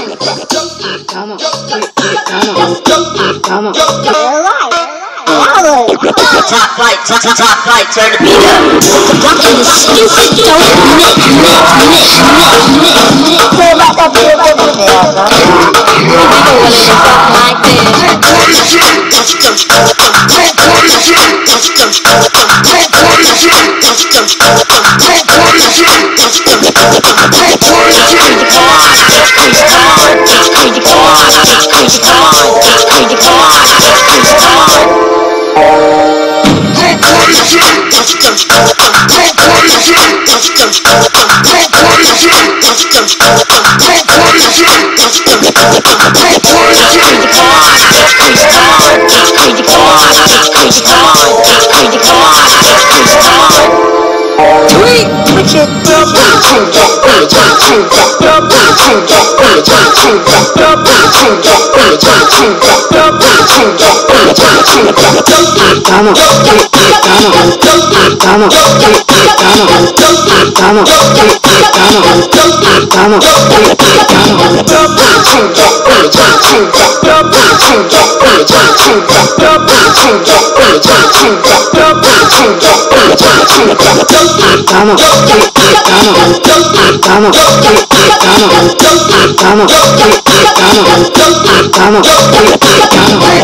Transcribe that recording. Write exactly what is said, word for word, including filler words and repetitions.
Come on, come on, come on. Top flight, top, top, top flight, turn the beat up. Rockin' the stupid dope mix, mix, mix, mix, mix. Feel like I feel like a nigga. You know what it is like this. Go crazy, touch touch, go crazy, touch touch, go crazy, touch touch, go crazy, touch touch, go crazy. Crazy car, crazy car, crazy car, crazy car, crazy car. Go crazy, touch touch, go crazy, touch touch, go crazy, touch touch, go crazy, touch touch, go crazy. Crazy car, crazy car, crazy car, crazy car, crazy car, crazy car. Tweet, switch it, turn that, turn that, turn that, turn that, turn that, turn that, turn that, turn that, turn that, turn that, turn that, turn that, turn that. Come on, come on, come on, come on, come on, come on, come on. Come on, come on, come on, come on, come on, come on, come on.